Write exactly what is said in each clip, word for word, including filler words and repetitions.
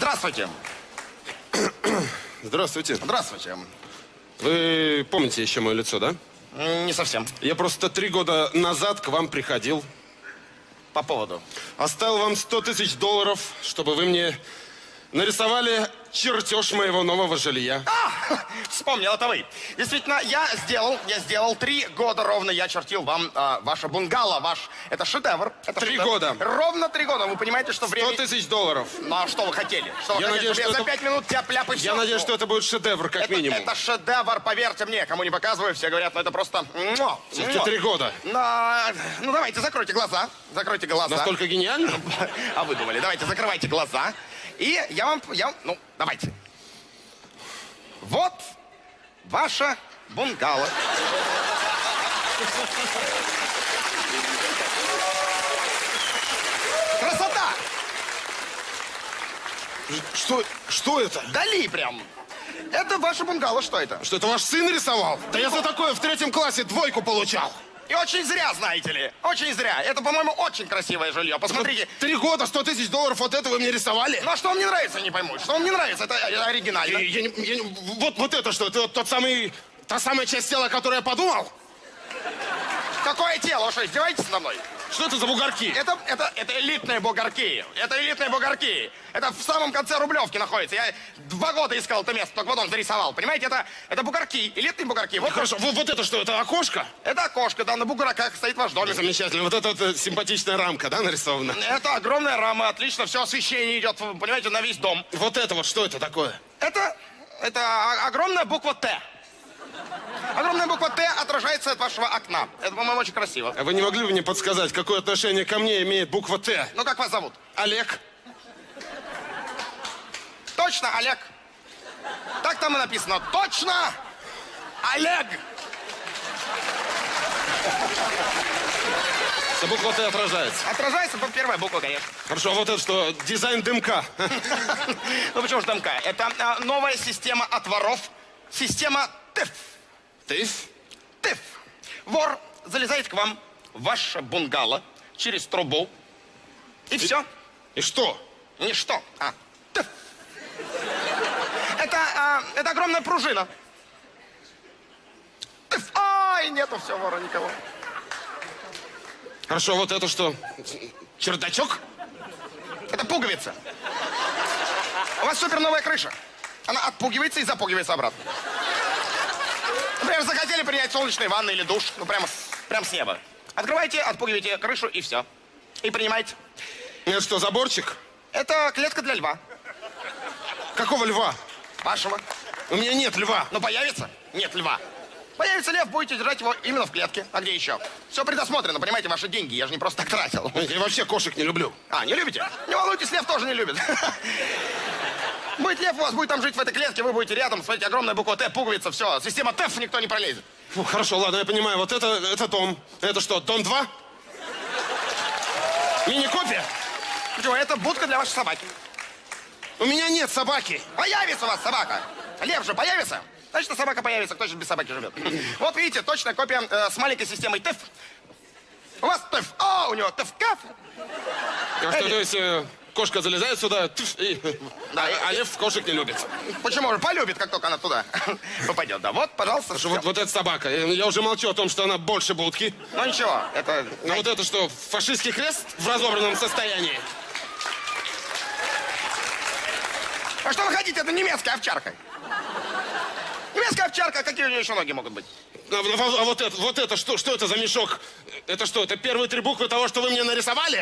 Здравствуйте. Здравствуйте. Здравствуйте. Вы помните еще мое лицо, да? Не совсем. Я просто три года назад к вам приходил. По поводу? Оставил вам сто тысяч долларов, чтобы вы мне нарисовали чертеж моего нового жилья. А, вспомнил, это вы. Действительно, я сделал, я сделал три года ровно, я чертил вам а, ваше бунгало, ваш, это шедевр. Это Три шедевр. года. Ровно три года, вы понимаете, что время... Сто тысяч долларов. Ну, а что вы хотели? Что вы Я хотели? надеюсь, Чтобы я что за это- пять минут тяп-ляп и все? Я надеюсь, что это будет шедевр, как это, минимум. это шедевр, поверьте мне, кому не показываю, все говорят, ну это просто... Все-таки три года. На- Ну, давайте, закройте глаза, закройте глаза. Настолько гениально? А вы думали, давайте, закрывайте глаза. И я вам, я, ну, давайте. Вот ваша бунгало. Красота! Что, что это? Дали прям. Это ваше бунгало, что это? Что это ваш сын рисовал? Да я за такое в третьем классе двойку получал. И очень зря, знаете ли. Очень зря. Это, по-моему, очень красивое жилье. Посмотрите. Три года, сто тысяч долларов, вот это вы мне рисовали? Ну, а что вам не нравится, не пойму. Что вам не нравится? Это э, оригинально. Я- я не- я не- вот, вот это что? Это вот тот самый, та самая часть тела, о которой я подумал? Какое тело? Вы что, издеваетесь надо мной? Что это за бугорки? Это, это, это элитные бугорки. Это элитные бугорки. Это в самом конце Рублевки находится. Я два года искал это место, только потом зарисовал. Понимаете, это, это бугорки, элитные бугорки. Вот, Хорошо, вот, вот это что? Это окошко? это окошко, да, на бугорках стоит ваш домик. Замечательно. Вот эта вот, э, симпатичная рамка, да, нарисована? Это огромная рама, отлично, все освещение идет, понимаете, на весь дом. Вот это вот, что это такое? Это, это о- огромная буква Т. Огромная буква Т отражается от вашего окна. Это, по-моему, очень красиво. А вы не могли бы мне подсказать, какое отношение ко мне имеет буква Т? Ну, как вас зовут? Олег? Точно, Олег. Так там и написано. Точно, Олег. Эта буква Т отражается. Отражается по первая буква, конечно. Хорошо, а вот это что? Дизайн дымка. Ну почему же дымка? Это а, новая система от воров. Система ТИФ. Ты? ТИФ. Вор залезает к вам в ваше бунгало через трубу. И все. И что? Не что, а ТИФ. Это, а, это огромная пружина. ТИФ. Ай, нету все, вора никого. Хорошо, вот это что? Чердачок? Это пуговица. У вас супер новая крыша. Она отпугивается и запугивается обратно. Например, захотели принять солнечные ванны или душ, ну прямо, с- прямо с неба. Открывайте, отпугиваете крышу и все. И принимайте. Это что, заборчик? Это клетка для льва. Какого льва? Вашего. У меня нет льва. Ну появится? Нет льва. Появится лев, будете держать его именно в клетке. А где еще? Все предусмотрено, понимаете, ваши деньги. Я же не просто так тратил. Я вообще кошек не люблю. А, не любите? Не волнуйтесь, лев тоже не любит. Будет лев у вас, будет там жить в этой клетке, вы будете рядом, смотрите, огромная буква Т, пуговица, все. Система ТЭФ, никто не пролезет. Фу, хорошо, ладно, я понимаю. Вот это, это дом. Это что, дом два? Мини-копия? Чего, это будка для вашей собаки. У меня нет собаки. Появится у вас собака. Лев же появится. Значит, собака появится, кто же без собаки живет. Вот видите, точная копия э, с маленькой системой ТЭФ. У вас ТЭФ, а у него ТЭФ-КАФ. А что, то есть э, кошка залезает сюда, тьф, и, Да, а, и- а лев кошек не любит. Почему же? Полюбит, как только она туда попадет. Да, вот, пожалуйста. Хорошо, вот, вот эта собака. Я, я уже молчу о том, что она больше будки. Ну ничего, это... А вот это что, фашистский крест в разобранном состоянии? А что вы хотите? Это немецкая овчарка. Немецкая овчарка, какие у нее еще ноги могут быть? А, а- а вот это, вот это что, что это за мешок? Это что, это первые три буквы того, что вы мне нарисовали?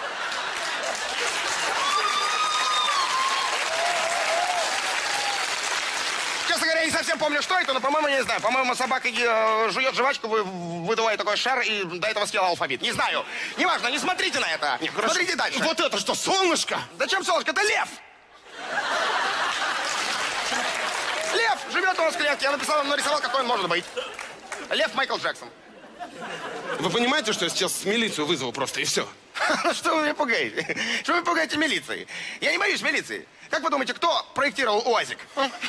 Честно говоря, я не совсем помню, что это, но, по-моему, я не знаю. По-моему, собака э, жует жвачку, вы- выдувает такой шар и до этого съела алфавит. Не знаю. Неважно, не смотрите на это. Не, хорошо. Смотрите дальше. Вот это что, солнышко? Зачем солнышко? Это лев! Лев живет у нас в клетке. Я написал, нарисовал, какой он может быть. Лев Майкл Джексон. Вы понимаете, что я сейчас милицию вызову просто, и все? Что вы меня пугаете? Что вы пугаете милицией? Я не боюсь милиции. Как вы думаете, кто проектировал УАЗик?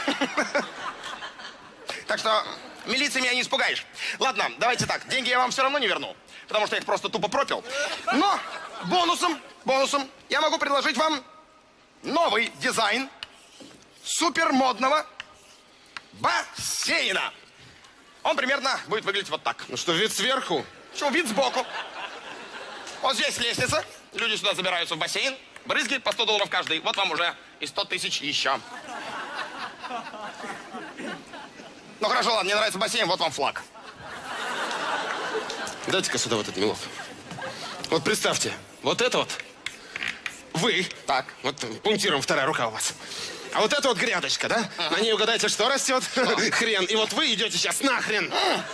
Так что милиции меня не испугаешь. Ладно, давайте так. Деньги я вам все равно не верну, потому что я их просто тупо пропил. Но бонусом, бонусом я могу предложить вам новый дизайн супермодного бассейна. Он примерно будет выглядеть вот так. Ну что, вид сверху? Почему? Вид сбоку. Вот здесь лестница. Люди сюда забираются в бассейн. Брызги по сто долларов каждый. Вот вам уже и сто тысяч еще. Ну хорошо, ладно, мне нравится бассейн, вот вам флаг. Дайте-ка сюда вот этот мелок. Вот представьте, вот это вот вы. Так. Вот пунктиром вторая рука у вас. А вот это вот грядочка, да? Ага. На ней угадайте, что растет? Хрен. И вот вы идете сейчас нахрен.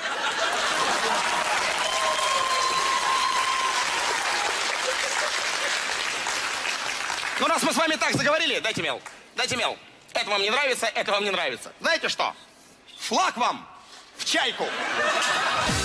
Ну, раз мы с вами так заговорили, дайте мел. Дайте мел. Это вам не нравится, это вам не нравится. Знаете что? Флаг вам в чайку.